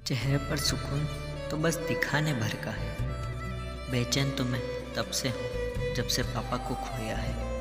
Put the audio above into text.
चेहरे पर सुकून तो बस दिखाने भर का है। बेचैन तो मैं तब से हूँ जब से पापा को खोया है।